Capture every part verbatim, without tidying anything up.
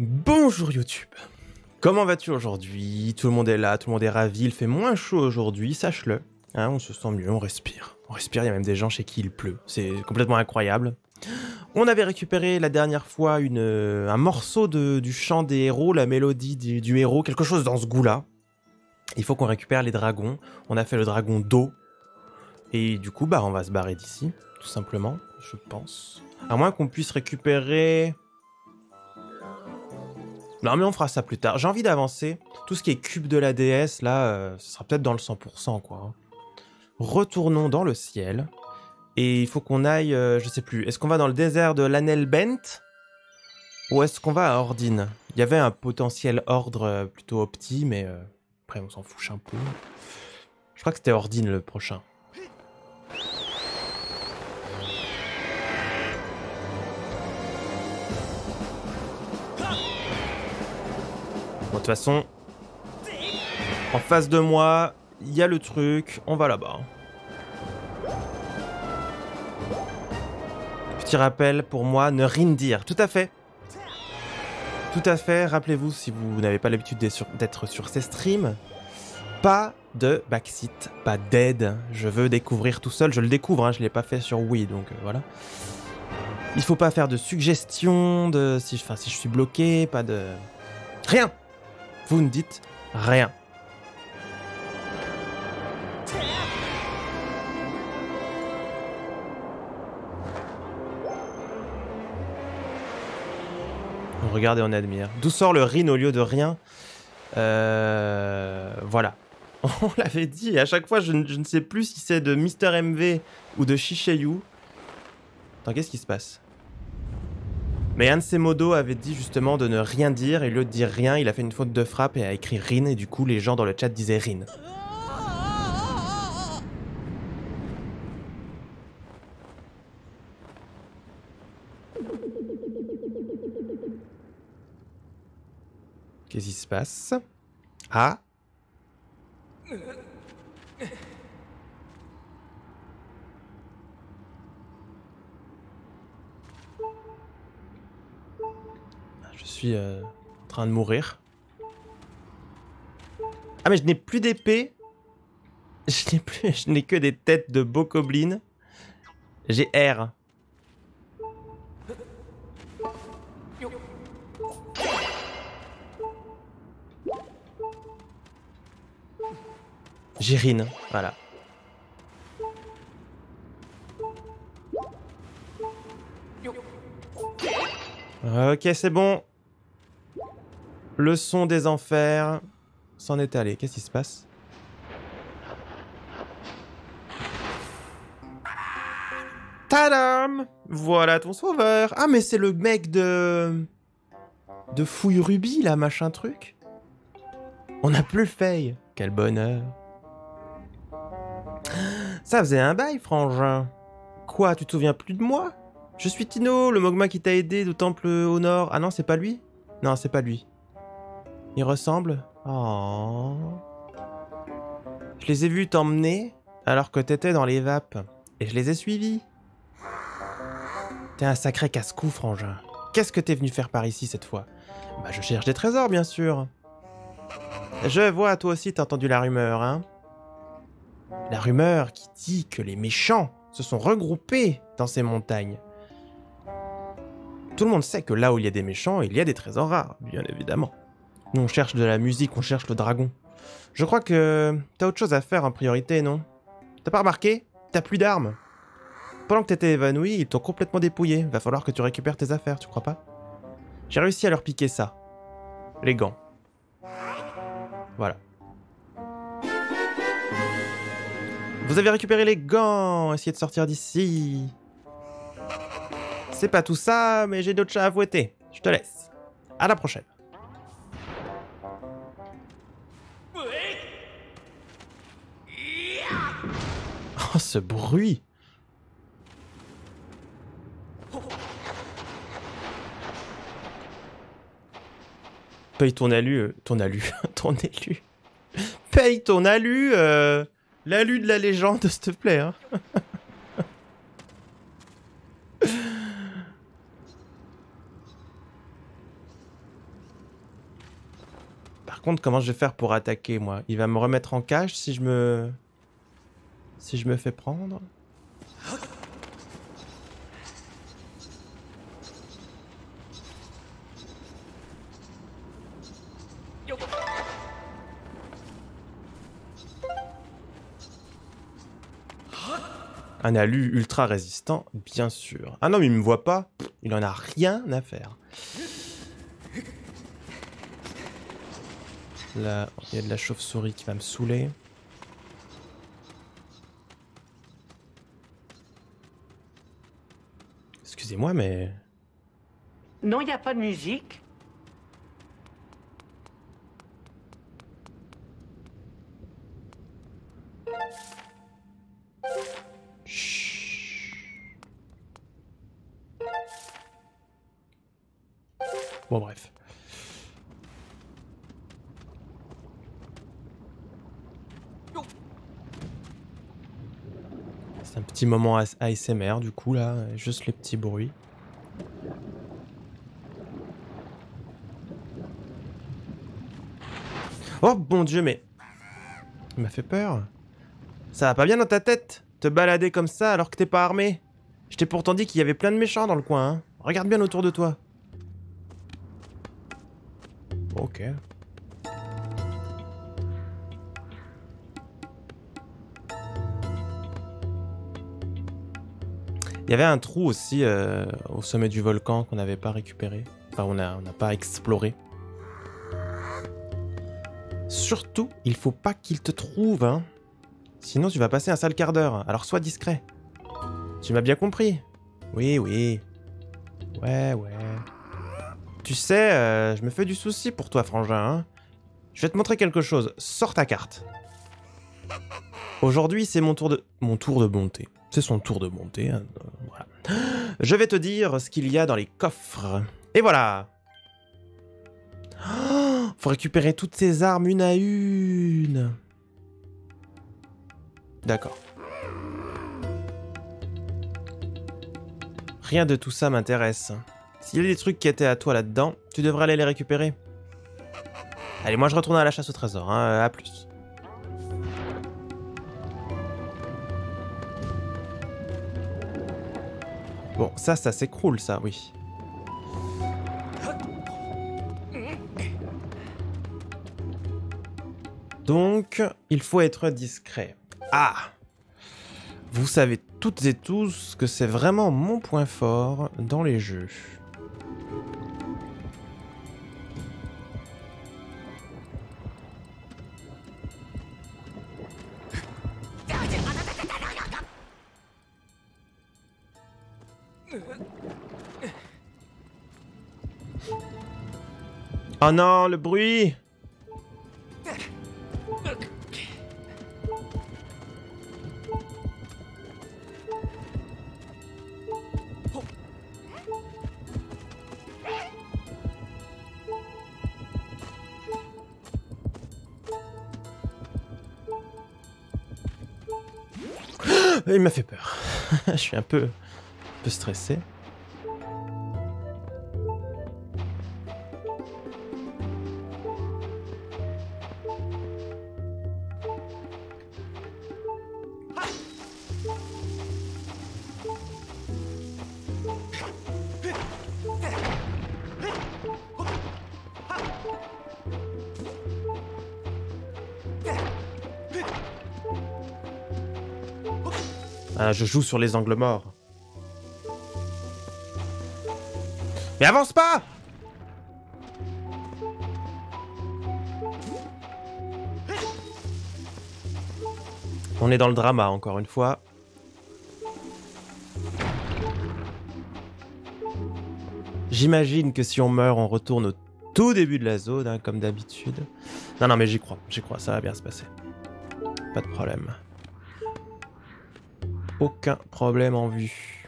Bonjour YouTube. Comment vas-tu aujourd'hui? Tout le monde est là, tout le monde est ravi, il fait moins chaud aujourd'hui, sache-le. Hein, on se sent mieux, on respire. On respire, il y a même des gens chez qui il pleut. C'est complètement incroyable. On avait récupéré la dernière fois une, euh, un morceau de, du chant des héros, la mélodie du, du héros, quelque chose dans ce goût-là. Il faut qu'on récupère les dragons. On a fait le dragon d'eau. Et du coup, bah, on va se barrer d'ici, tout simplement, je pense. À moins qu'on puisse récupérer... Non mais on fera ça plus tard. J'ai envie d'avancer. Tout ce qui est cube de la déesse, là, euh, ce sera peut-être dans le cent pour cent, quoi. Retournons dans le ciel. Et il faut qu'on aille, euh, je sais plus, est-ce qu'on va dans le désert de l'Anelbent? Ou est-ce qu'on va à Ordine? Il y avait un potentiel ordre euh, plutôt opti, mais euh, après on s'en fout un peu. Je crois que c'était Ordine le prochain. Bon, de toute façon, en face de moi, il y a le truc, on va là-bas. Petit rappel pour moi, ne rien dire. Tout à fait. Tout à fait. Rappelez-vous, si vous n'avez pas l'habitude d'être sur ces streams, pas de backseat, pas d'aide. Je veux découvrir tout seul. Je le découvre, hein, je ne l'ai pas fait sur Wii, donc euh, voilà. Il faut pas faire de suggestions, de si, enfin, si je suis bloqué, pas de... Rien. Vous ne dites rien. On regarde et on admire. D'où sort le Rin au lieu de rien? euh... Voilà. On l'avait dit, et à chaque fois, je, je ne sais plus si c'est de Mister M V ou de Shishayu. Attends, qu'est-ce qui se passe? Mais un de ses modos avait dit justement de ne rien dire, et au lieu de dire rien, il a fait une faute de frappe et a écrit Rin, et du coup, les gens dans le chat disaient Rin. Qu'est-ce qui se passe? Ah! Je suis euh, en train de mourir. Ah mais je n'ai plus d'épée. Je n'ai plus, je n'ai que des têtes de bokoblin. J'ai R. J'ai Rin, voilà. Ok, c'est bon. Le son des enfers s'en est allé. Qu'est-ce qui se passe? Tadam! Voilà ton sauveur. Ah, mais c'est le mec de... De Fouille Ruby, là, machin truc. On n'a plus le Faye. Quel bonheur. Ça faisait un bail, frangin. Quoi, tu te souviens plus de moi? Je suis Tino, le Mogma qui t'a aidé au temple au nord. Ah non, c'est pas lui? Non, c'est pas lui. Il ressemble? Oh. Je les ai vus t'emmener alors que t'étais dans les vapes. Et je les ai suivis. T'es un sacré casse-cou, frangin. Qu'est-ce que t'es venu faire par ici cette fois? Bah, je cherche des trésors, bien sûr. Je vois, toi aussi t'as entendu la rumeur, hein? La rumeur qui dit que les méchants se sont regroupés dans ces montagnes. Tout le monde sait que là où il y a des méchants, il y a des trésors rares, bien évidemment. Nous on cherche de la musique, on cherche le dragon. Je crois que t'as autre chose à faire en priorité, non? T'as pas remarqué? T'as plus d'armes. Pendant que t'étais évanoui, ils t'ont complètement dépouillé. Va falloir que tu récupères tes affaires, tu crois pas? J'ai réussi à leur piquer ça. Les gants. Voilà. Vous avez récupéré les gants. Essayez de sortir d'ici. C'est pas tout ça, mais j'ai d'autres chats à fouetter. Je te laisse. À la prochaine. Oh, ce bruit! Paye ton alu, euh, ton alu, ton élu. Paye ton alu, euh, l'alu de la légende, s'il te plaît. Hein. Par contre, comment je vais faire pour attaquer, moi? Il va me remettre en cage si je me... Si je me fais prendre? Un alu ultra résistant, bien sûr. Ah non, mais il me voit pas. Il en a rien à faire. Là, il y a de la chauve-souris qui va me saouler. Excusez-moi, mais... Non, il n'y a pas de musique. Chut. Bon, bref. C'est un petit moment A S M R du coup là, juste les petits bruits. Oh bon Dieu, mais... Il m'a fait peur. Ça va pas bien dans ta tête, te balader comme ça alors que t'es pas armé. Je t'ai pourtant dit qu'il y avait plein de méchants dans le coin, hein. Regarde bien autour de toi. Ok. Il y avait un trou aussi euh, au sommet du volcan qu'on n'avait pas récupéré. Enfin, on n'a on n'a pas exploré. Surtout, il faut pas qu'il te trouve, hein. Sinon, tu vas passer un sale quart d'heure. Alors, sois discret. Tu m'as bien compris? Oui, oui. Ouais, ouais. Tu sais, euh, je me fais du souci pour toi, frangin, hein. Je vais te montrer quelque chose. Sors ta carte. Aujourd'hui, c'est mon tour de... Mon tour de bonté. C'est son tour de bonté. Hein. Voilà. Je vais te dire ce qu'il y a dans les coffres. Et voilà. Oh, faut récupérer toutes ces armes une à une. D'accord. Rien de tout ça m'intéresse. S'il y a des trucs qui étaient à toi là-dedans, tu devrais aller les récupérer. Allez, moi je retourne à la chasse au trésor. Hein. À plus. Bon, ça, ça s'écroule, ça, oui. Donc, il faut être discret. Ah! Vous savez toutes et tous que c'est vraiment mon point fort dans les jeux. Oh non, le bruit! Il m'a fait peur. Je suis un peu, un peu stressé. Ah, je joue sur les angles morts. Mais avance pas! On est dans le drama, encore une fois. J'imagine que si on meurt, on retourne au tout début de la zone, hein, comme d'habitude. Non, non, mais j'y crois, j'y crois, ça va bien se passer. Pas de problème. Aucun problème en vue.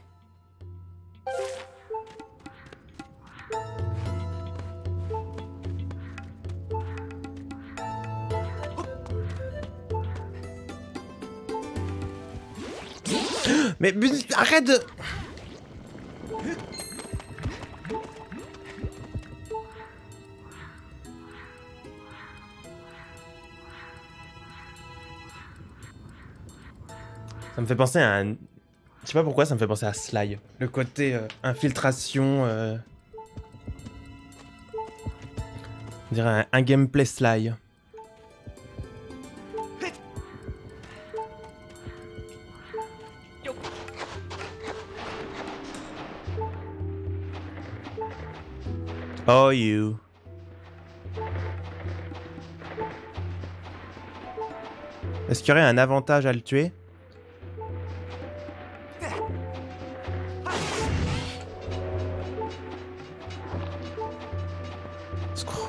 Mais arrête de... Ça me fait penser à un... Je sais pas pourquoi, ça me fait penser à Sly. Le côté euh, infiltration... Euh... On dirait un, un gameplay Sly. Oh you. Est-ce qu'il y aurait un avantage à le tuer? Secours.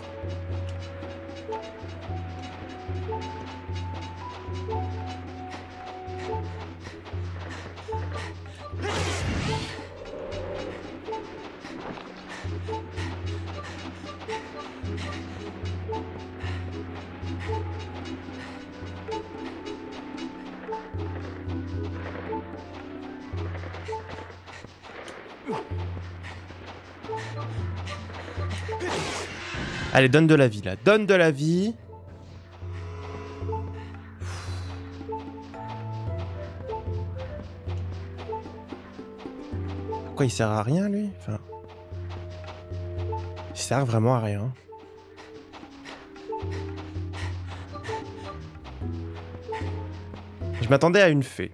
Allez, donne de la vie là, donne de la vie. Pourquoi il sert à rien lui? Enfin, il sert vraiment à rien. Je m'attendais à une fée.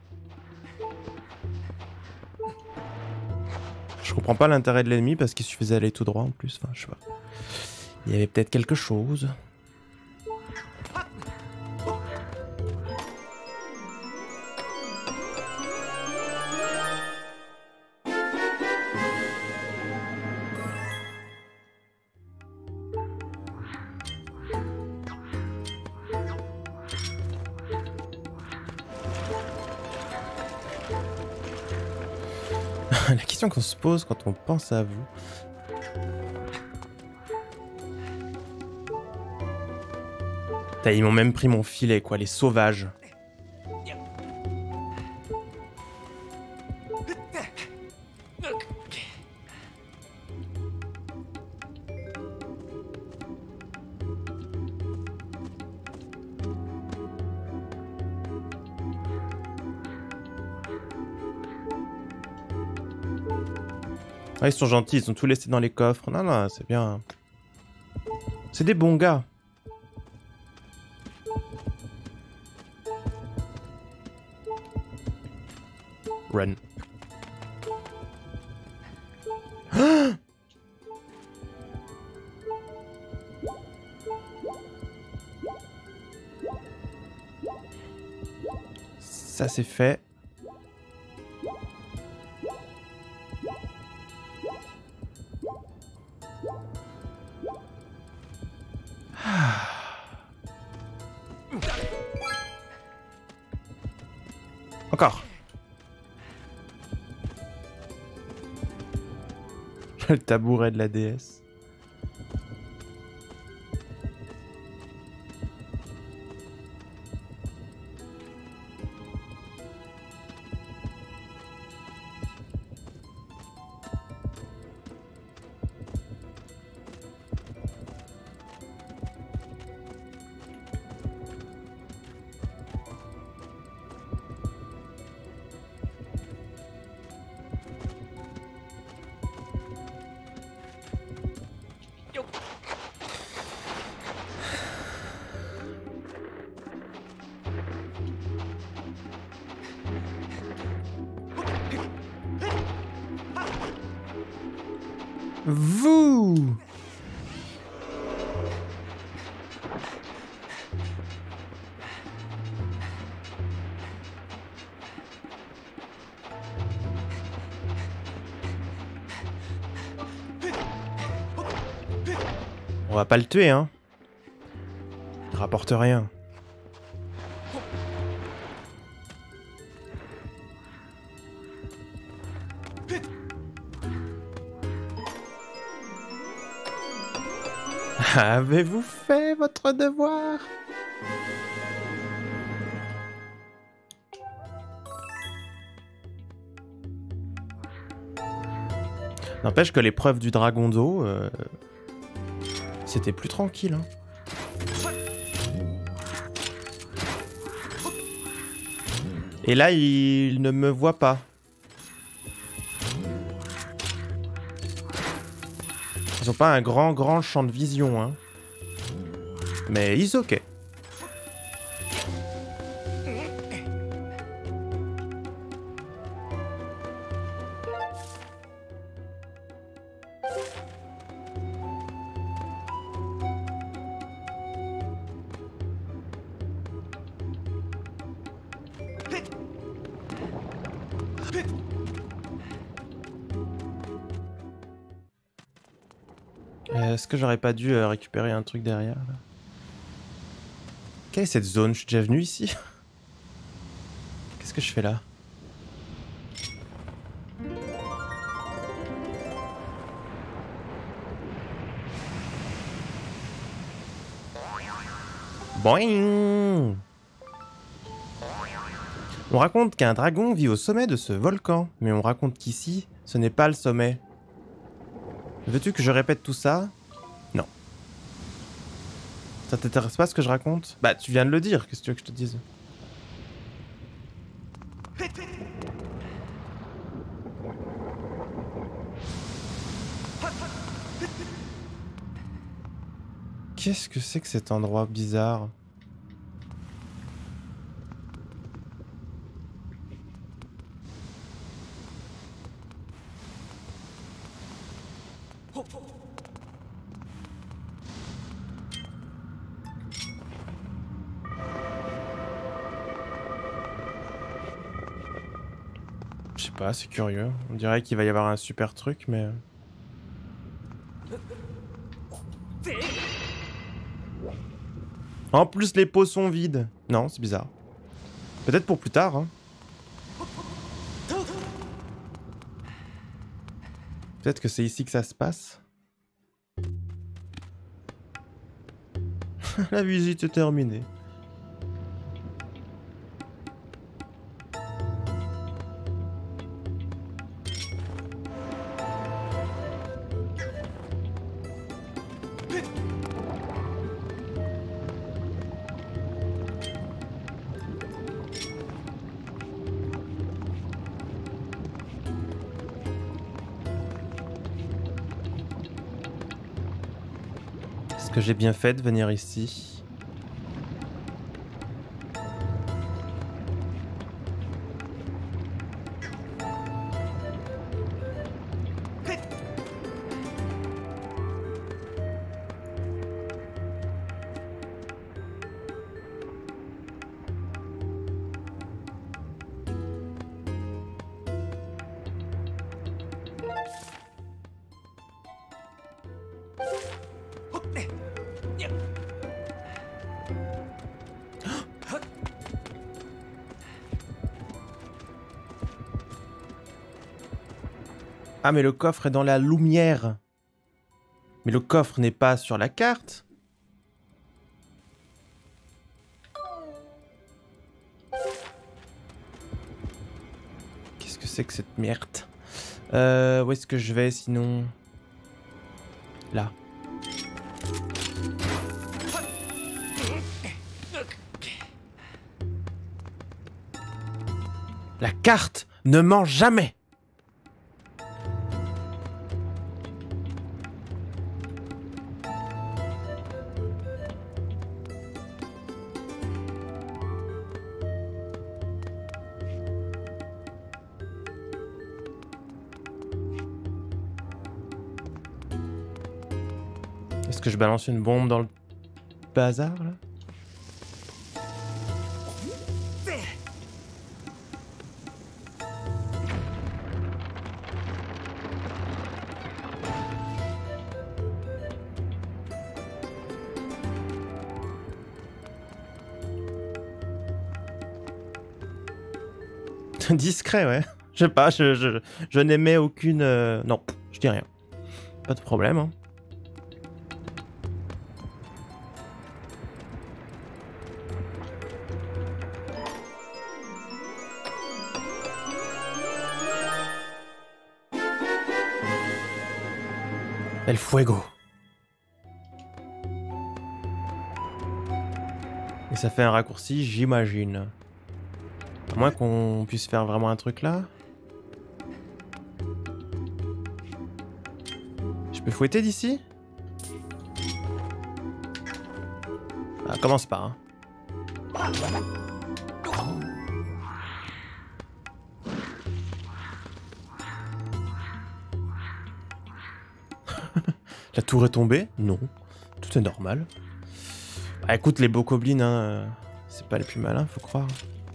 Je comprends pas l'intérêt de l'ennemi parce qu'il suffisait d'aller tout droit en plus. Enfin, je sais pas. Il y avait peut-être quelque chose. La question qu'on se pose quand on pense à vous. Ils m'ont même pris mon filet, quoi, les sauvages. Ah, ils sont gentils, ils ont tout laissé dans les coffres. Non, non, c'est bien. C'est des bons gars. Run. Ça c'est fait. Encore. Le tabouret de la déesse. Vous. On va pas le tuer, hein. Il rapporte rien. Avez-vous fait votre devoir? N'empêche que l'épreuve du dragon d'eau, euh, c'était plus tranquille. Hein. Et là, il ne me voit pas. Ils ont pas un grand, grand champ de vision, hein. Mais ils ok. Est-ce que j'aurais pas dû euh, récupérer un truc derrière là? Quelle est cette zone? Je suis déjà venu ici? Qu'est-ce que je fais là? Boing! On raconte qu'un dragon vit au sommet de ce volcan, mais on raconte qu'ici, ce n'est pas le sommet. Veux-tu que je répète tout ça? Non. Ça t'intéresse pas ce que je raconte? Bah, tu viens de le dire, qu'est-ce que tu veux que je te dise? Qu'est-ce que c'est que cet endroit bizarre? Je sais pas, c'est curieux. On dirait qu'il va y avoir un super truc, mais... En plus, les pots sont vides. Non, c'est bizarre. Peut-être pour plus tard, hein. Peut-être que c'est ici que ça se passe. La visite est terminée. Est-ce que j'ai bien fait de venir ici? Ah, mais le coffre est dans la lumière. Mais le coffre n'est pas sur la carte. Qu'est-ce que c'est que cette merde? Euh, où est-ce que je vais sinon? Là. La carte ne ment jamais. Est-ce que je balance une bombe dans le bazar là? Discret, ouais. Je sais pas, je, je, je n'émets aucune... Euh... Non, je dis rien. Pas de problème, hein. El fuego. Et ça fait un raccourci, j'imagine. À moins qu'on puisse faire vraiment un truc là. Je peux fouetter d'ici? Ah, commence pas, hein. La tour est tombée? Non. Tout est normal. Ah, écoute, les bokoblins, hein, c'est pas les plus malins, faut croire.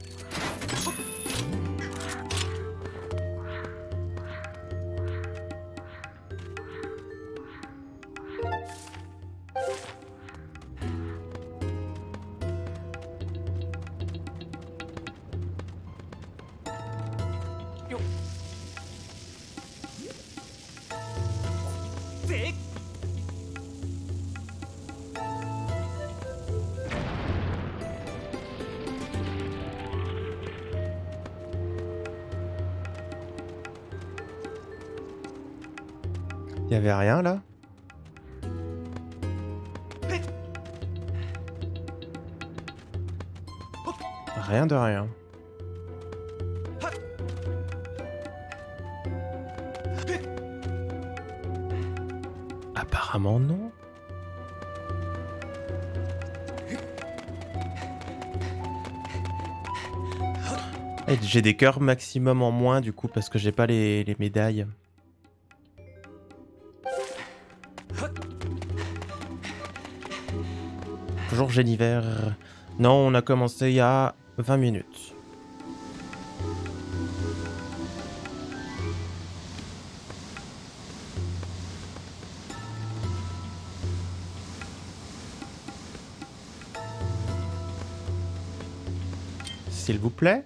Il y avait rien là? Rien de rien. Apparemment non. J'ai des cœurs maximum en moins du coup parce que j'ai pas les, les médailles. Bonjour Géniver. Non, on a commencé il y a vingt minutes. S'il vous plaît.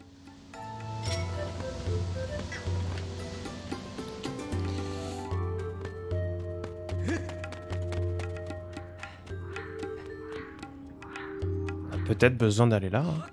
Peut-être besoin d'aller là. Hein.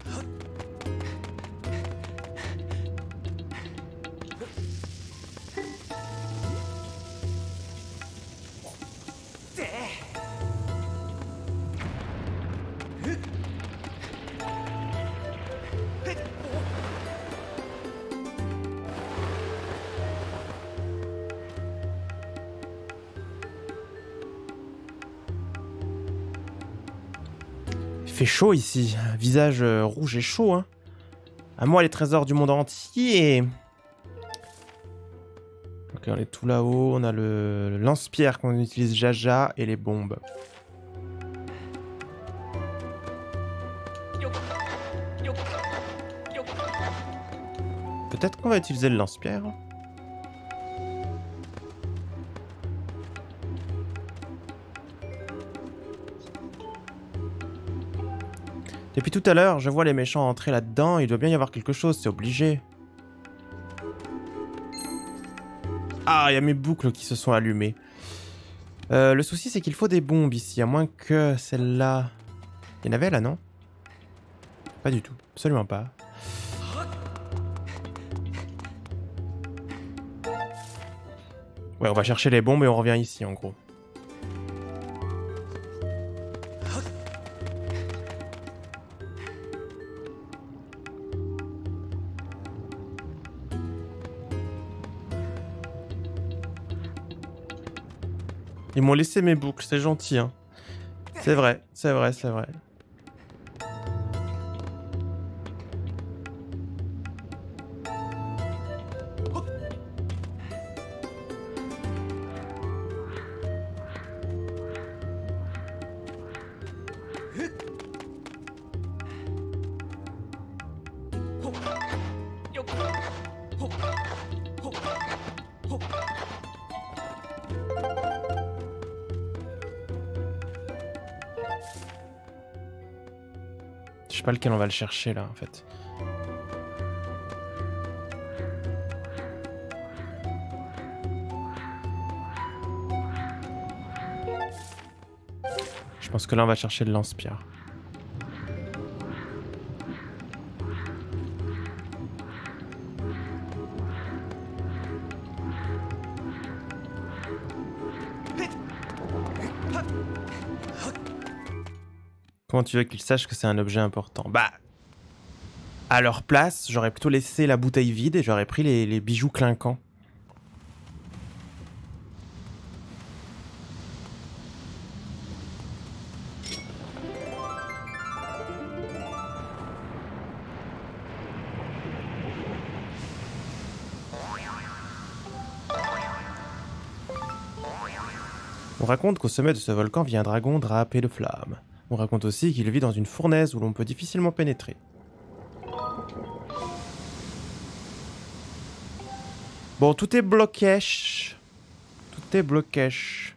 Il fait chaud ici, visage euh, rouge et chaud, hein. À moi les trésors du monde entier. Ok, on est tout là-haut, on a le, le lance-pierre qu'on utilise jaja et les bombes. Peut-être qu'on va utiliser le lance-pierre. Depuis tout à l'heure, je vois les méchants entrer là-dedans. Il doit bien y avoir quelque chose, c'est obligé. Ah, il y a mes boucles qui se sont allumées. Euh, le souci, c'est qu'il faut des bombes ici, à moins que celle-là... Il y en avait là, non? Pas du tout, absolument pas. Ouais, on va chercher les bombes et on revient ici, en gros. Ils m'ont laissé mes boucles, c'est gentil, hein. C'est vrai, c'est vrai, c'est vrai. Je sais pas lequel on va le chercher là en fait. Je pense que là on va chercher le lance-pierre. Comment tu veux qu'il sache que c'est un objet important? Bah... À leur place, j'aurais plutôt laissé la bouteille vide et j'aurais pris les, les bijoux clinquants. On raconte qu'au sommet de ce volcan vit un dragon drapé de flammes. On raconte aussi qu'il vit dans une fournaise où l'on peut difficilement pénétrer. Bon, tout est bloqué. Tout est bloqué.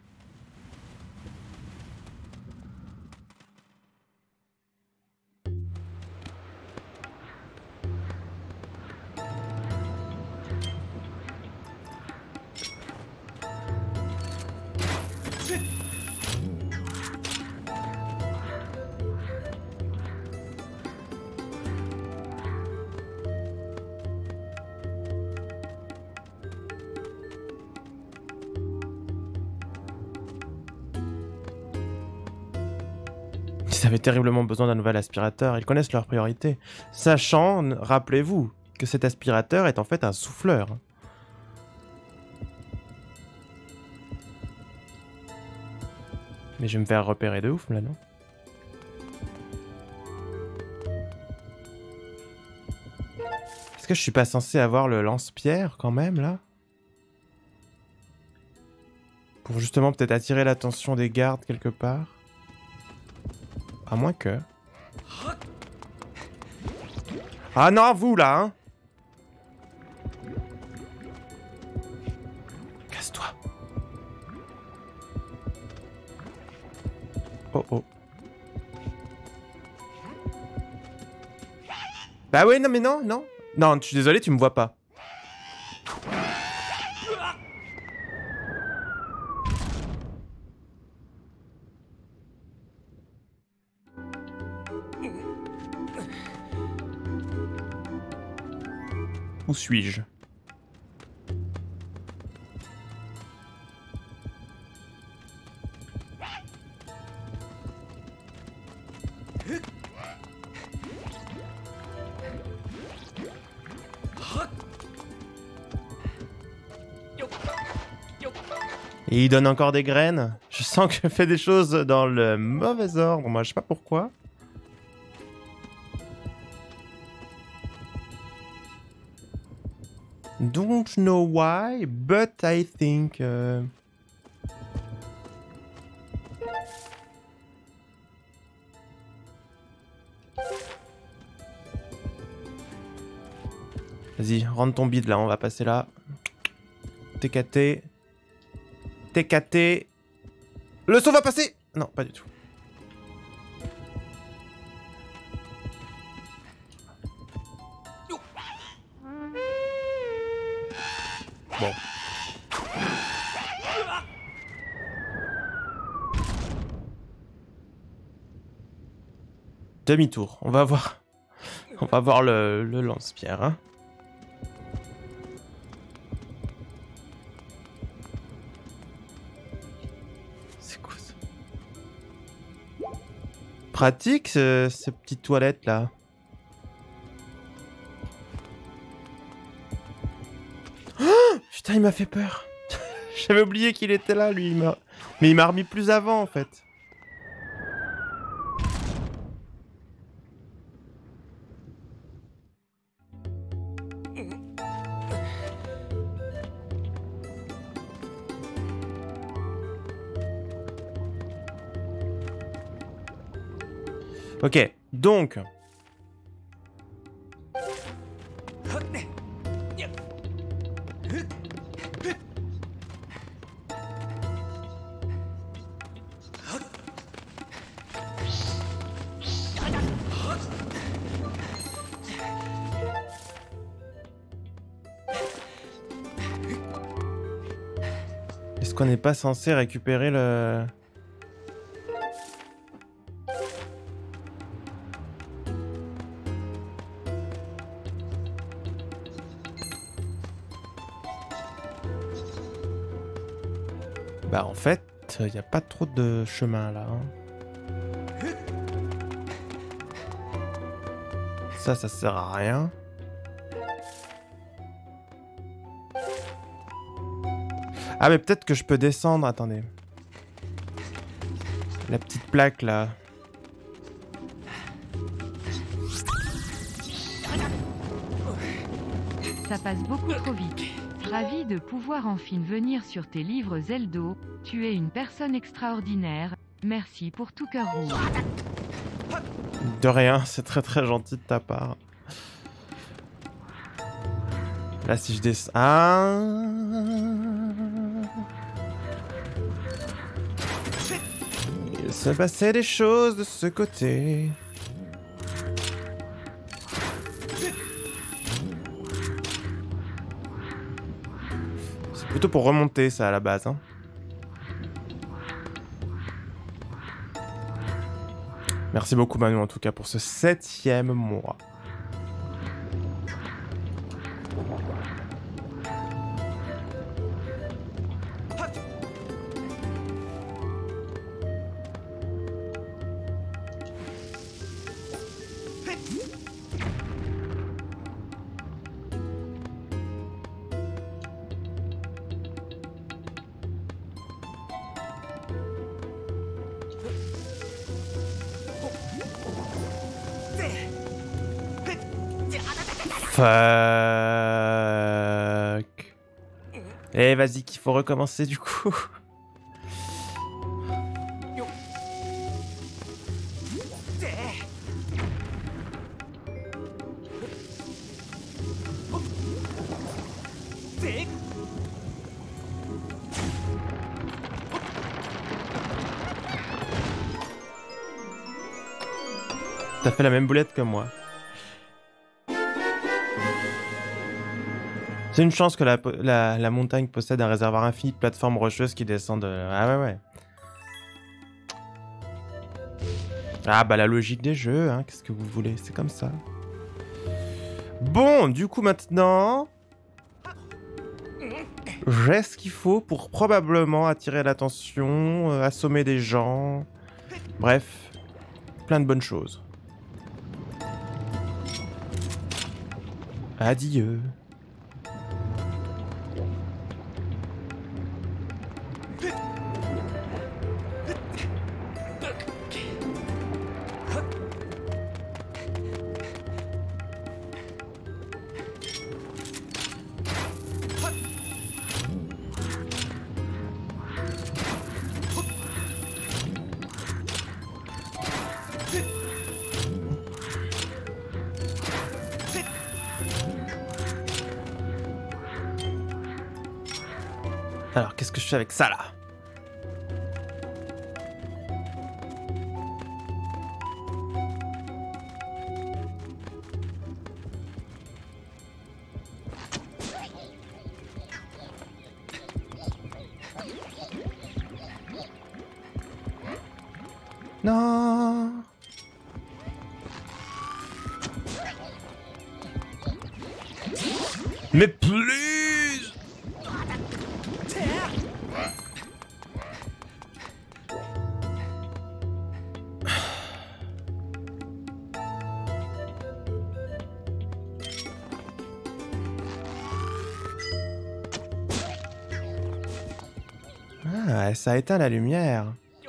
Ils avaient terriblement besoin d'un nouvel aspirateur, ils connaissent leurs priorités. Sachant, rappelez-vous, que cet aspirateur est en fait un souffleur. Mais je vais me faire repérer de ouf là, non? Est-ce que je suis pas censé avoir le lance-pierre quand même là? Pour justement peut-être attirer l'attention des gardes quelque part? À moins que... Ah non, vous là, hein! Casse-toi. Oh oh. Bah ouais, non mais non, non. Non, je suis désolé, tu me vois pas. Où suis-je? Et il donne encore des graines. Je sens que je fais des choses dans le mauvais ordre. Moi, je sais pas pourquoi. Don't know why, but I think... Uh... Vas-y, rentre ton bide là, on va passer là. T K T. T K T. Le saut va passer! Non, pas du tout. Bon. Demi-tour. On va voir. On va voir le, le lance-pierre. Hein. C'est quoi ça? Pratique ce, ces petites toilettes là. Putain, il m'a fait peur. J'avais oublié qu'il était là, lui. Il m'a... Mais il m'a remis plus avant, en fait. Ok, donc... Est-ce qu'on n'est pas censé récupérer le... Bah en fait, il n'y a pas trop de chemin là. Hein. Ça, ça sert à rien. Ah mais peut-être que je peux descendre, attendez. La petite plaque là. Ça passe beaucoup trop vite. Ravi de pouvoir enfin venir sur tes livres Zeldo. Tu es une personne extraordinaire. Merci pour tout cœur rouge. De rien, c'est très très gentil de ta part. Là si je descends... Ah... Il se passait des choses de ce côté. C'est plutôt pour remonter ça à la base, hein. Merci beaucoup Manu en tout cas pour ce septième mois. Fuck. Eh vas-y qu'il faut recommencer du coup. T'as fait la même boulette que moi. C'est une chance que la, la, la montagne possède un réservoir infini de plateformes rocheuses qui descendent... Ah ouais ouais. Ah bah la logique des jeux, hein, qu'est-ce que vous voulez, c'est comme ça. Bon, du coup maintenant... J'ai ce qu'il faut pour probablement attirer l'attention, euh, assommer des gens... Bref, plein de bonnes choses. Adieu. Alors, qu'est-ce que je fais avec ça, là? Non. Mais plus. Ah, ça a éteint la lumière.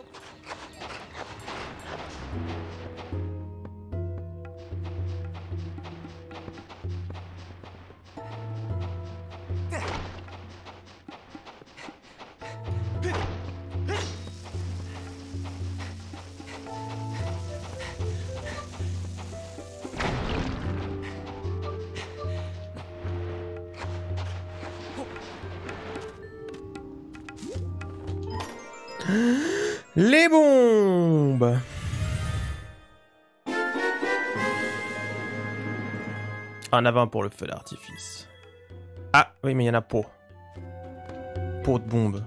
Les bombes. En avant pour le feu d'artifice. Ah oui mais il y en a pas. Pot de bombes.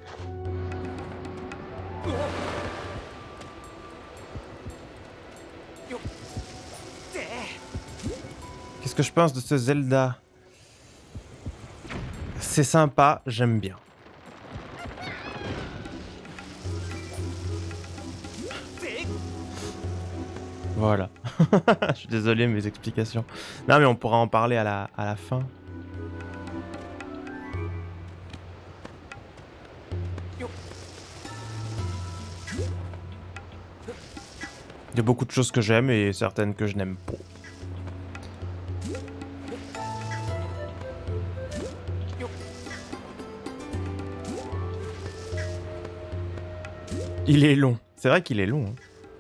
Qu'est-ce que je pense de ce Zelda? C'est sympa, j'aime bien. Voilà. Je suis désolé, mes explications. Non, mais on pourra en parler à la, à la fin. Il y a beaucoup de choses que j'aime et certaines que je n'aime pas. Il est long. C'est vrai qu'il est long. Hein.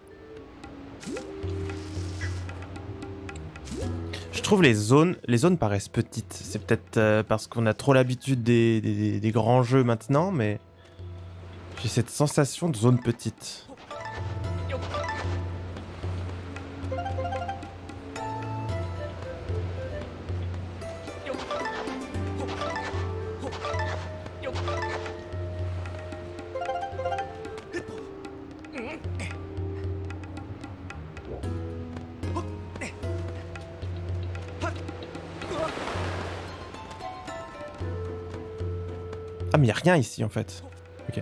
Je trouve les zones, les zones paraissent petites. C'est peut-être euh, parce qu'on a trop l'habitude des, des, des grands jeux maintenant, mais j'ai cette sensation de zone petite. Ah, mais il n'y a rien ici en fait. Ok.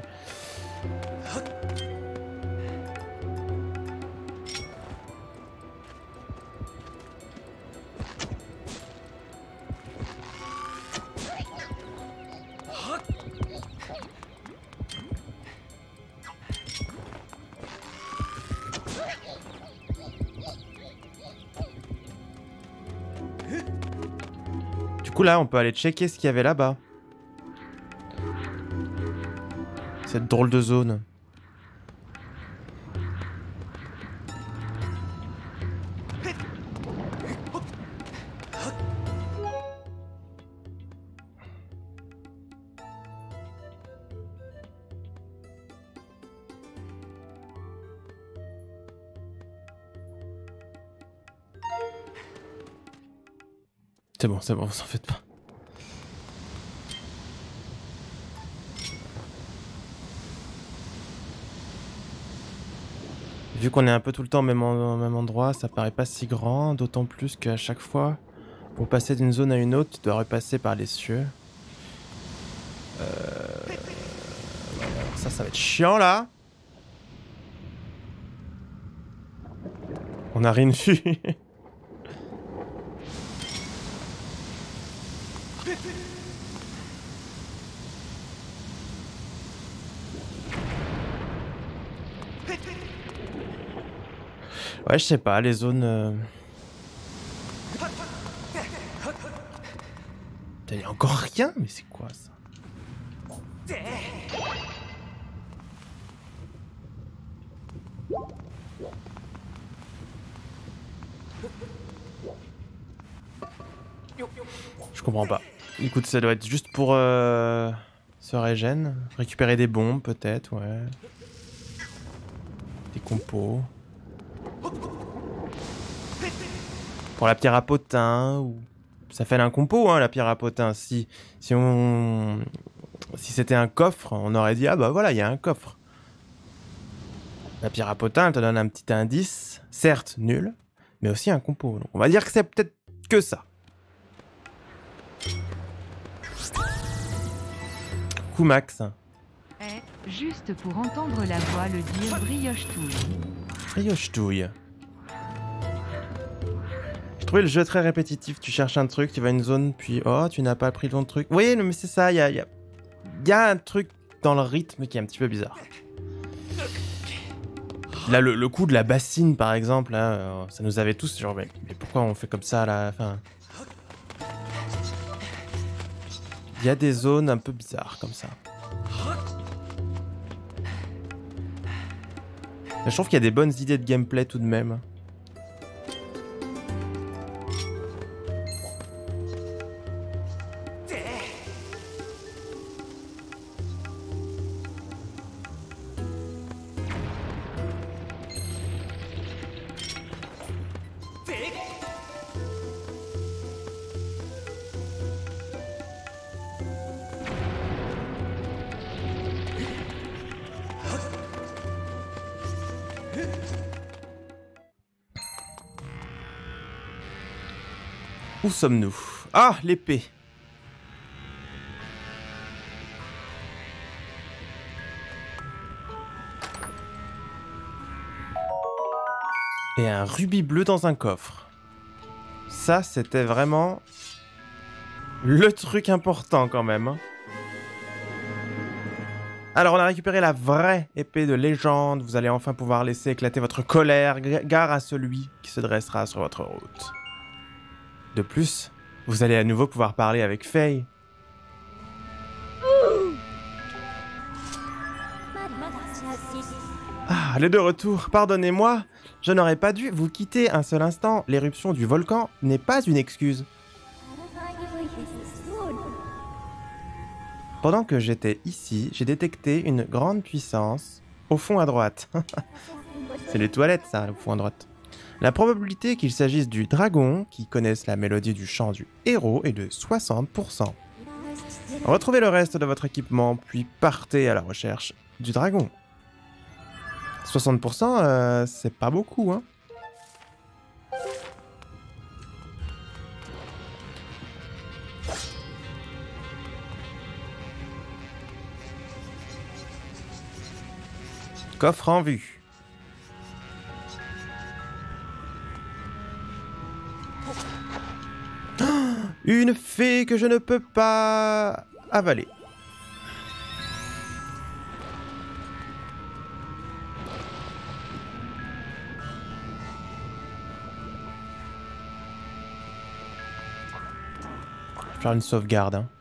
Du coup là, on peut aller checker ce qu'il y avait là-bas. Cette drôle de zone. C'est bon, c'est bon, vous en faites pas. Vu qu'on est un peu tout le temps au même, en, au même endroit, ça paraît pas si grand, d'autant plus qu'à chaque fois, pour passer d'une zone à une autre, tu dois repasser par les cieux. Euh... Ça, ça va être chiant là. On a rien vu. Ouais, je sais pas, les zones... Euh... Il y a encore rien, mais c'est quoi ça? Je comprends pas. Écoute, ça doit être juste pour euh, se régène, récupérer des bombes peut-être, ouais. Des compos. Pour la pierre à potin, ou... ça fait un compo, hein, la pierre à potin. Si, si on, si c'était un coffre, on aurait dit ah bah voilà, il y a un coffre. La pierre à potin, elle te donne un petit indice, certes nul, mais aussi un compo. Donc on va dire que c'est peut-être que ça. Coucou Max. Eh, juste pour entendre la voix le dire brioche-touille. Brioche-touille. Je trouvais le jeu très répétitif. Tu cherches un truc, tu vas à une zone, puis oh, tu n'as pas pris ton truc. Oui, mais c'est ça, il y a, y, a, y a un truc dans le rythme qui est un petit peu bizarre. Là, le, le coup de la bassine, par exemple, là, euh, ça nous avait tous genre, mais, mais pourquoi on fait comme ça à la fin? Il y a des zones un peu bizarres comme ça. Mais je trouve qu'il y a des bonnes idées de gameplay tout de même. Où sommes-nous? Ah, l'épée. Et un rubis bleu dans un coffre. Ça, c'était vraiment le truc important quand même. Hein. Alors, on a récupéré la vraie épée de légende. Vous allez enfin pouvoir laisser éclater votre colère. Gare à celui qui se dressera sur votre route. De plus, vous allez à nouveau pouvoir parler avec Faye. Ah, elle est de retour. Pardonnez-moi. Je n'aurais pas dû vous quitter un seul instant. L'éruption du volcan n'est pas une excuse. Pendant que j'étais ici, j'ai détecté une grande puissance au fond à droite. C'est les toilettes, ça, au fond à droite. La probabilité qu'il s'agisse du dragon, qui connaisse la mélodie du chant du héros, est de soixante pour cent. Retrouvez le reste de votre équipement, puis partez à la recherche du dragon. soixante pour cent, euh, c'est pas beaucoup, hein. Coffre en vue. Une fée que je ne peux pas avaler. Je vais faire une sauvegarde. Hein.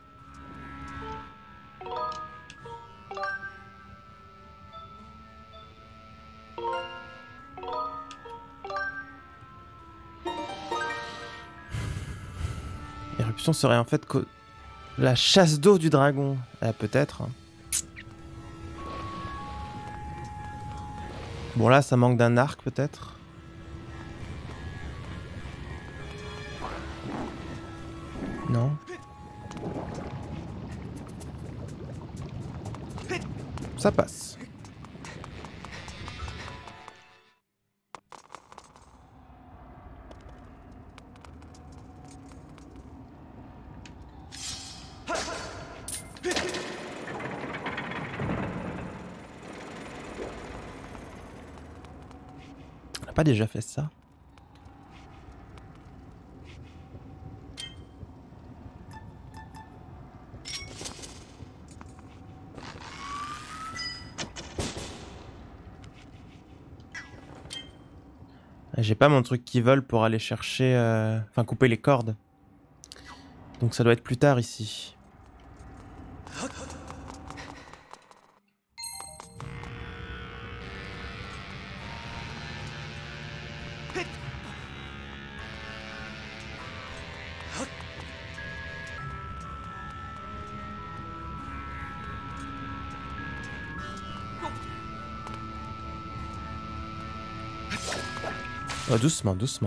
L'éruption serait en fait que la chasse d'eau du dragon. Euh, Peut-être. Bon là, ça manque d'un arc peut-être. Non. Ça passe. On n'a pas déjà fait ça? J'ai pas mon truc qui vole pour aller chercher... Euh... Enfin, couper les cordes. Donc ça doit être plus tard ici. Oh, doucement, doucement.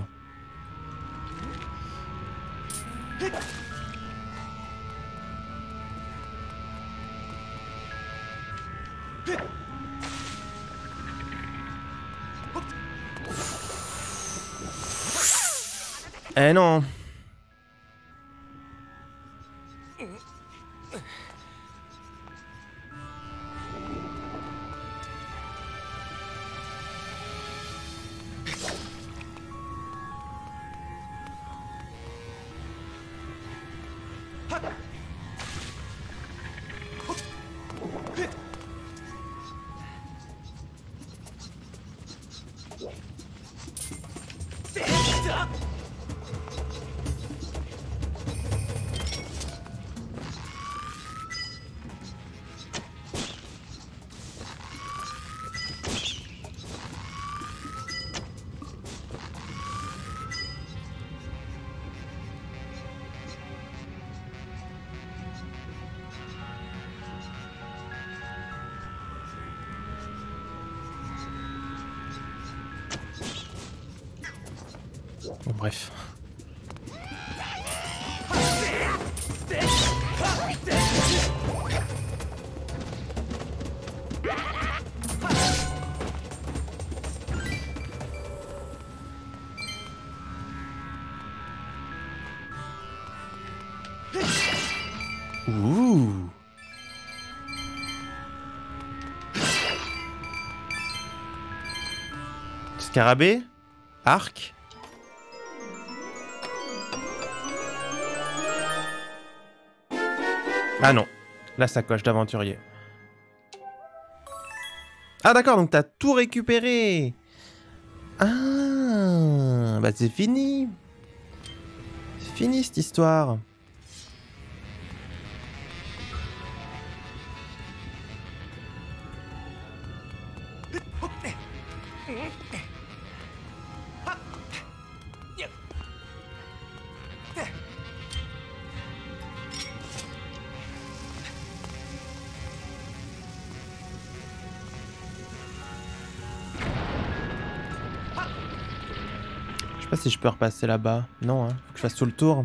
Eh non. Bon, bref. Ouh. Scarabée? Arc. Ah non, la sacoche d'aventurier. Ah d'accord, donc t'as tout récupéré. Ah, bah c'est fini. C'est fini cette histoire. Je sais pas si je peux repasser là-bas. Non, hein. Faut que je fasse tout le tour.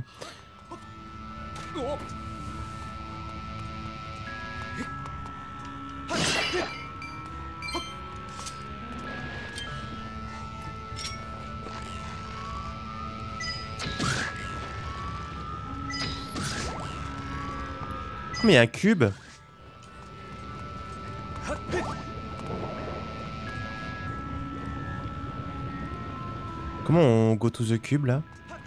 Mais il y a un cube. Comment on go to the cube là?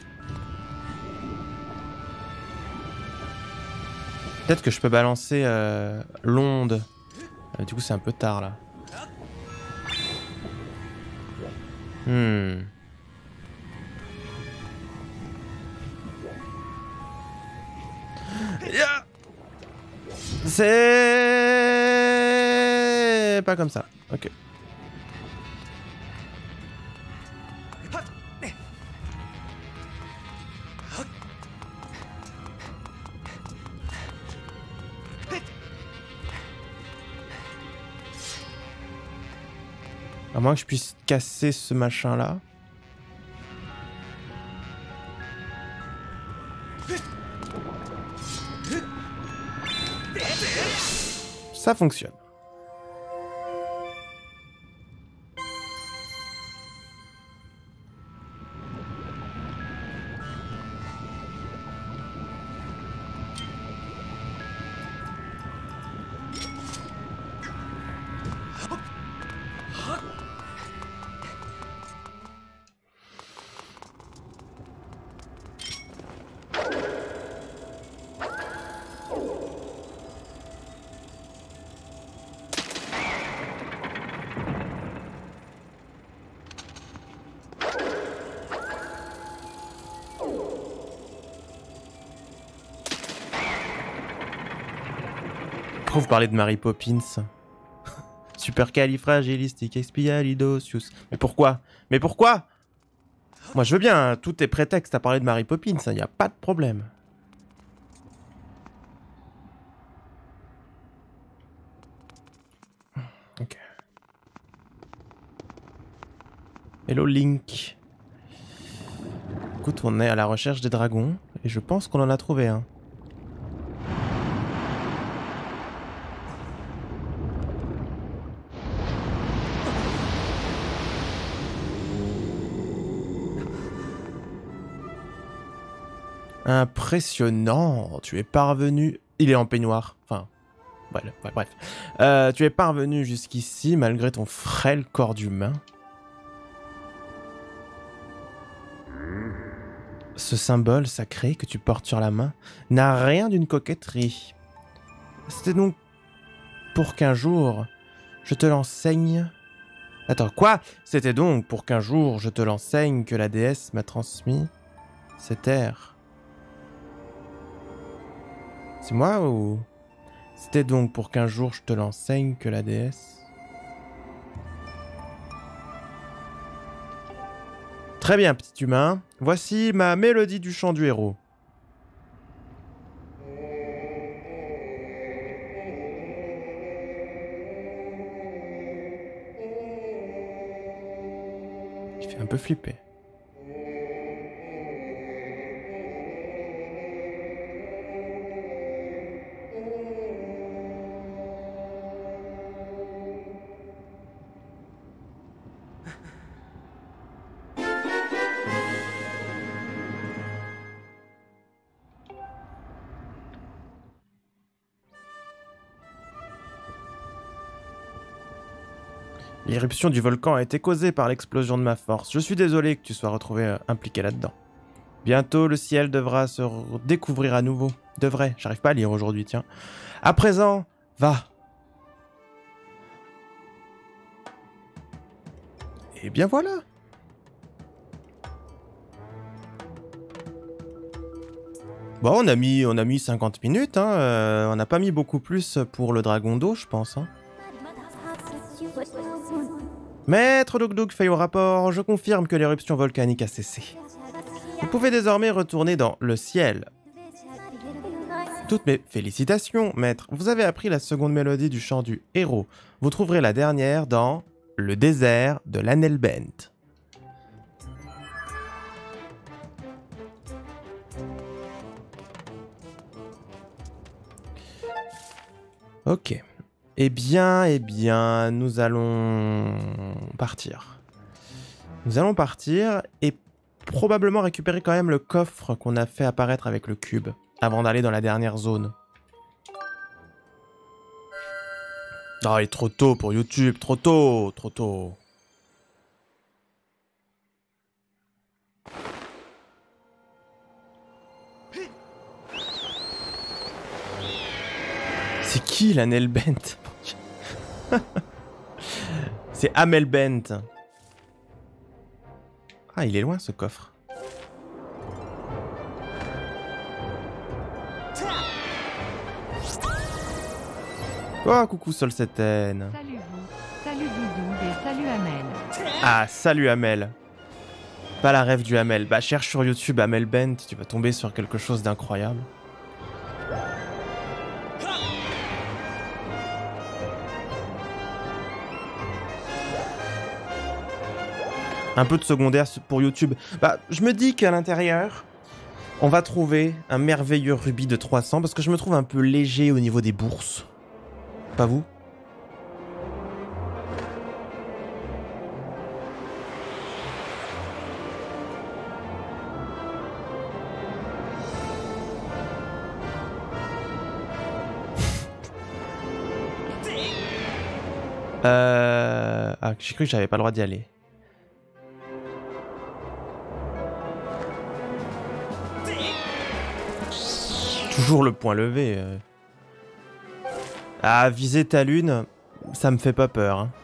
Peut-être que je peux balancer euh, l'onde. Euh, du coup c'est un peu tard là. Hmm. Yeah. C'est pas comme ça. Ok. À moins que je puisse casser ce machin là. Ça fonctionne. Pourquoi vous parlez de Mary Poppins? Supercalifragilisticexpialidocious. Mais pourquoi? Mais pourquoi? Moi je veux bien, hein, tout est prétexte à parler de Mary Poppins, il n'y a pas de problème. Ok. Hello Link. Écoute, on est à la recherche des dragons, et je pense qu'on en a trouvé un. Impressionnant, tu es parvenu... Il est en peignoir, enfin... Ouais, ouais, bref. Euh, tu es parvenu jusqu'ici malgré ton frêle corps d'humain. Ce symbole sacré que tu portes sur la main n'a rien d'une coquetterie. C'était donc pour qu'un jour je te l'enseigne... Attends, quoi? C'était donc pour qu'un jour je te l'enseigne que la déesse m'a transmis cet air. C'est moi ou... C'était donc pour qu'un jour je te l'enseigne que la déesse... Très bien, petit humain. Voici ma mélodie du chant du héros. Il fait un peu flipper. L'éruption du volcan a été causée par l'explosion de ma force. Je suis désolé que tu sois retrouvé euh, impliqué là-dedans. Bientôt, le ciel devra se découvrir à nouveau. Devrait, j'arrive pas à lire aujourd'hui, tiens. À présent, va. Et bien voilà. Bon, on a mis, on a mis cinquante minutes, hein. Euh, on n'a pas mis beaucoup plus pour le dragon d'eau, je pense. Hein. Maître Doug Doug fait au rapport, je confirme que l'éruption volcanique a cessé. Vous pouvez désormais retourner dans le ciel. Toutes mes félicitations, maître. Vous avez appris la seconde mélodie du chant du héros. Vous trouverez la dernière dans le désert de l'Anelbent. Ok. Eh bien, eh bien, nous allons partir. Nous allons partir et probablement récupérer quand même le coffre qu'on a fait apparaître avec le cube avant d'aller dans la dernière zone. Oh, il est trop tôt pour YouTube, trop tôt, trop tôt. C'est qui l'Anelbent? C'est Amelbent. Ah, il est loin ce coffre. Oh, coucou Solseten. Salut vous, salut Doudou et salut Amel. Ah, salut Amel. Pas la rêve du Amel. Bah, cherche sur YouTube Amelbent, tu vas tomber sur quelque chose d'incroyable. Un peu de secondaire pour YouTube. Bah, je me dis qu'à l'intérieur, on va trouver un merveilleux rubis de trois cents parce que je me trouve un peu léger au niveau des bourses. Pas vous? euh... Ah, j'ai cru que j'avais pas le droit d'y aller. Toujours le point levé. Euh. Ah, viser ta lune, ça me fait pas peur. Hein.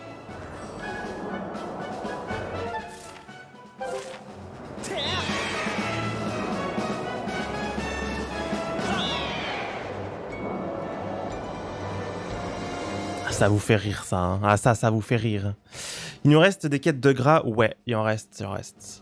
Ça vous fait rire, ça. Hein. Ah, ça, ça vous fait rire. Il nous reste des quêtes de gras. Ouais, il en reste, il en reste.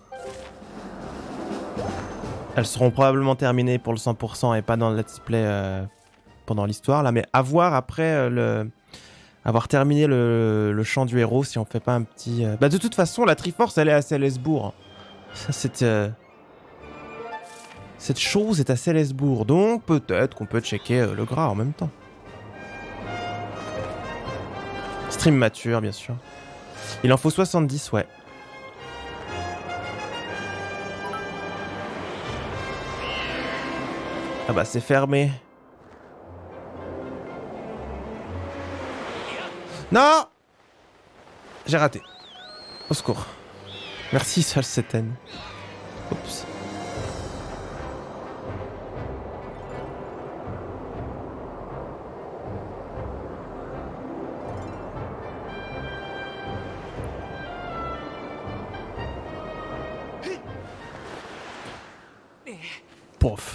Elles seront probablement terminées pour le cent pour cent et pas dans le let's play euh, pendant l'histoire là, mais à voir après euh, le... avoir terminé le... le chant du héros si on fait pas un petit... Euh... Bah de toute façon la Triforce elle est à Célesbourg. Cette, euh... Cette chose est à Célesbourg, donc peut-être qu'on peut checker euh, le gras en même temps. Stream mature bien sûr. Il en faut soixante-dix, ouais. Ah bah c'est fermé. Non! J'ai raté. Au secours. Merci Solseten. Oups. Pouf.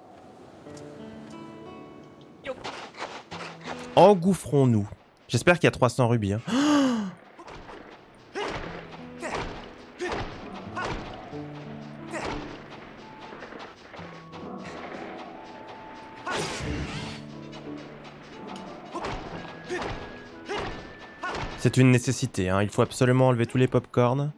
Engouffrons-nous. J'espère qu'il y a trois cents rubis. Hein. C'est une nécessité, hein. Il faut absolument enlever tous les pop-corns.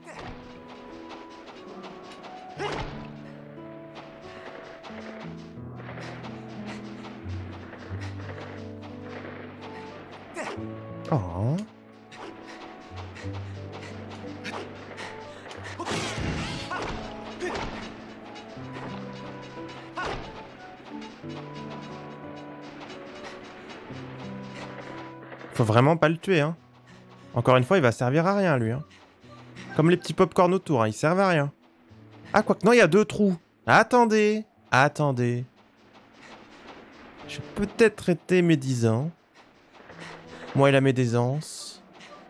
Oh. Faut vraiment pas le tuer, hein. Encore une fois, il va servir à rien, lui. Hein. Comme les petits pop-corn autour, hein, ils servent à rien. Ah, quoi que non, il y a deux trous. Attendez, attendez. J'ai peut-être été médisant. Moi et la médisance.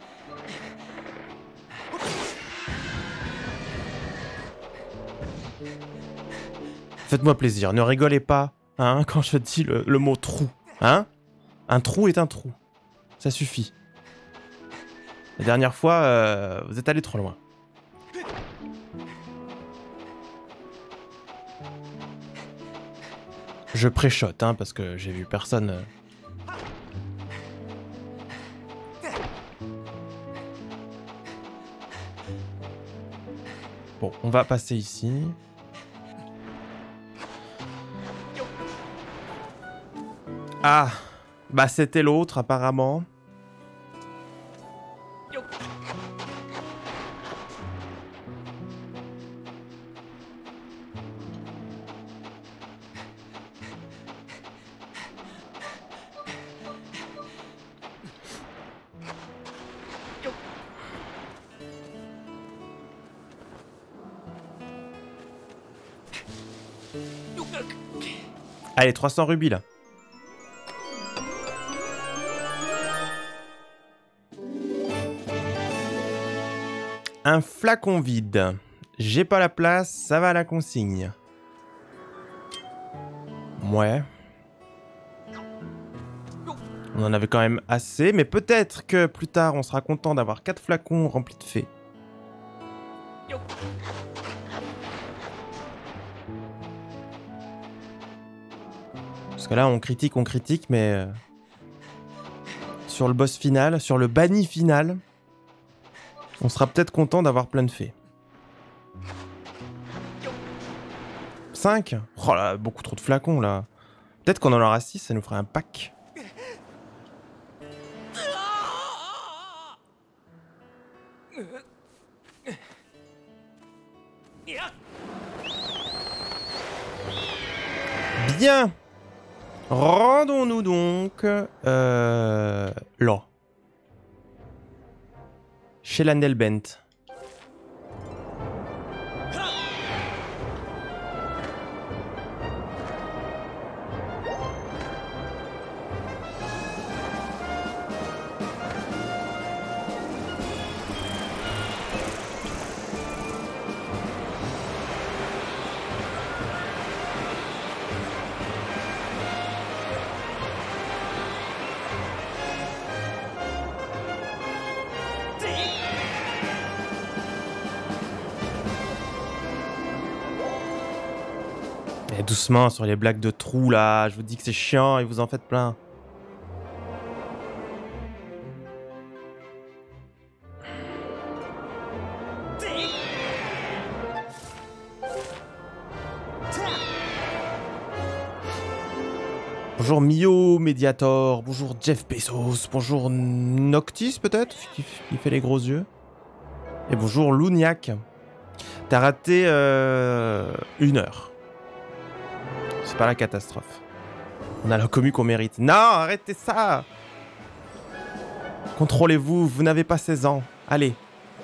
Faites-moi plaisir, ne rigolez pas, hein, quand je dis le, le mot trou, hein. Un trou est un trou. Ça suffit. La dernière fois, euh, vous êtes allé trop loin. Je préchote, hein, parce que j'ai vu personne... Euh... Bon, on va passer ici. Ah, bah c'était l'autre apparemment. Allez, trois cents rubis là. Un flacon vide. J'ai pas la place, ça va à la consigne. Ouais. On en avait quand même assez, mais peut-être que plus tard on sera content d'avoir quatre flacons remplis de fées. Parce que là on critique, on critique, mais... Euh, sur le boss final, sur le banni final... On sera peut-être content d'avoir plein de fées. cinq? Oh là, beaucoup trop de flacons là. Peut-être qu'on en aura six, ça nous fera un pack. Bien. Rendons-nous donc euh, là. Chez la Nelbent. Et doucement sur les blagues de trous là, je vous dis que c'est chiant et vous en faites plein. Bonjour Mio Mediator, bonjour Jeff Bezos, bonjour Noctis peut-être, qui, qui fait les gros yeux. Et bonjour Louniac. T'as raté euh, une heure. C'est pas la catastrophe. On a la commu qu'on mérite. Non, arrêtez ça! Contrôlez-vous, vous n'avez pas seize ans. Allez.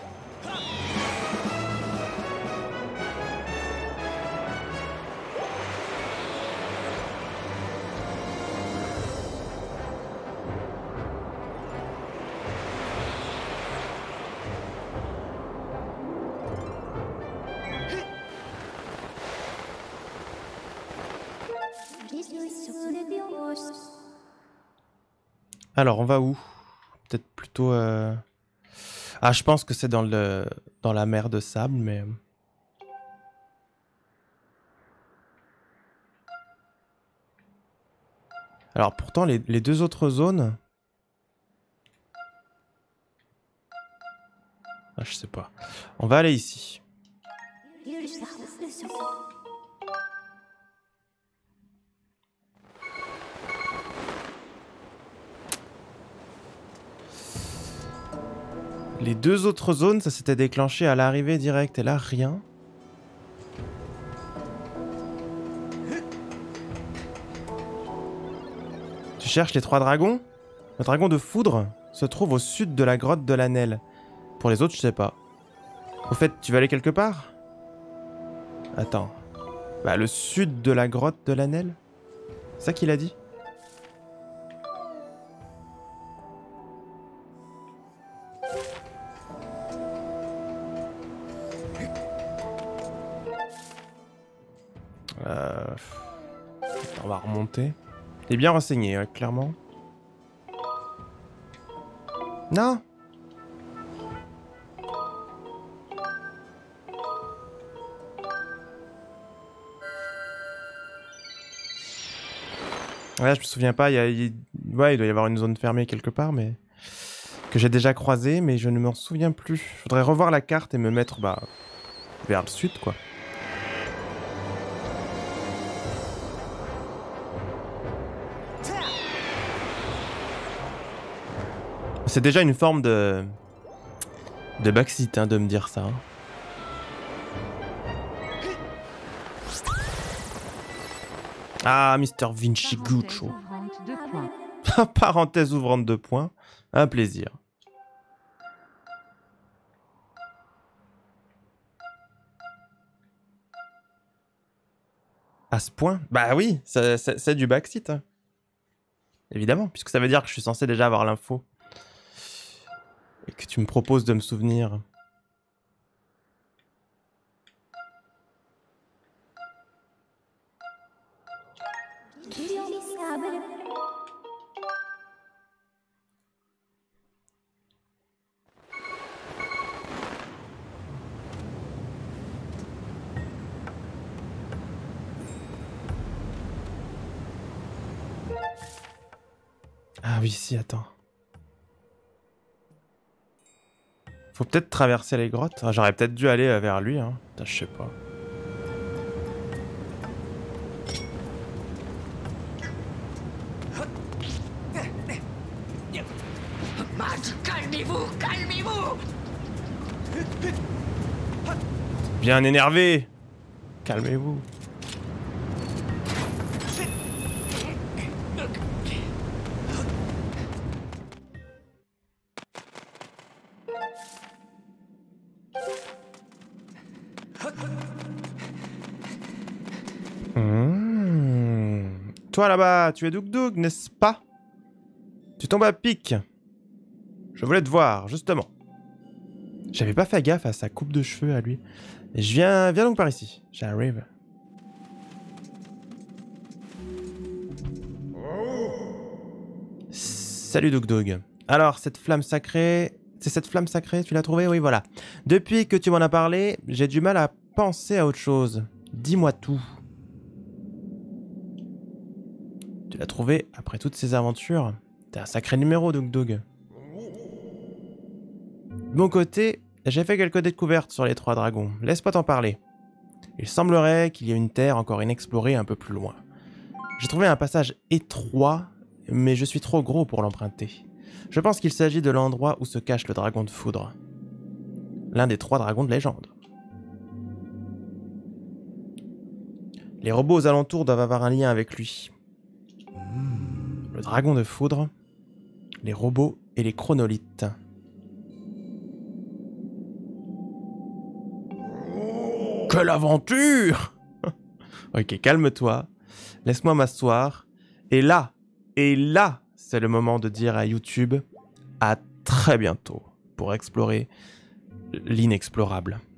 Alors, on va où? Peut-être plutôt... Euh... Ah, je pense que c'est dans, le... dans la mer de sable, mais... Alors, pourtant, les, les deux autres zones... Ah, je sais pas. On va aller ici. Les deux autres zones, ça s'était déclenché à l'arrivée directe. Et là, rien. Tu cherches les trois dragons? Le dragon de foudre? se trouve au sud de la grotte de l'Anel. Pour les autres, je sais pas. Au fait, tu vas aller quelque part? Attends. Bah, le sud de la grotte de l'Anel? C'est ça qu'il a dit? Euh... On va remonter. Il est bien renseigné, ouais, clairement. Non. Ouais, je me souviens pas, il, y a, il... Ouais, il doit y avoir une zone fermée quelque part, mais... que j'ai déjà croisée, mais je ne m'en souviens plus. Je voudrais revoir la carte et me mettre, bah... vers le sud, quoi. C'est déjà une forme de... de backseat, hein, de me dire ça. Hein. Ah, Mister Vinci Guccio. Parenthèse ouvrante de points. Un plaisir. À ce point? Bah oui, c'est du backseat. Hein. Évidemment, puisque ça veut dire que je suis censé déjà avoir l'info. Et que tu me proposes de me souvenir. Ah oui, si, attends. Faut peut-être traverser les grottes. Ah, j'aurais peut-être dû aller vers lui, hein. Putain, je sais pas. Calmez-vous, calmez-vous. Bien énervé. Calmez-vous. Mmh. Toi là-bas, tu es Doug Doug, n'est-ce pas? Tu tombes à pic. Je voulais te voir, justement. J'avais pas fait gaffe à sa coupe de cheveux à lui. Et je viens, viens donc par ici. J'arrive. Salut Doug Doug. Alors, cette flamme sacrée... C'est cette flamme sacrée, tu l'as trouvée? Oui, voilà. Depuis que tu m'en as parlé, j'ai du mal à penser à autre chose. Dis-moi tout. Tu l'as trouvé après toutes ces aventures? T'es un sacré numéro, Doug Doug. De mon côté, j'ai fait quelques découvertes sur les trois dragons. Laisse-moi t'en parler. Il semblerait qu'il y ait une terre encore inexplorée un peu plus loin. J'ai trouvé un passage étroit, mais je suis trop gros pour l'emprunter. Je pense qu'il s'agit de l'endroit où se cache le dragon de foudre. L'un des trois dragons de légende. Les robots aux alentours doivent avoir un lien avec lui. Le dragon de foudre, les robots et les chronolithes. Quelle aventure! Ok, calme-toi. Laisse-moi m'asseoir. Et là, et là, c'est le moment de dire à YouTube à très bientôt pour explorer l'inexplorable.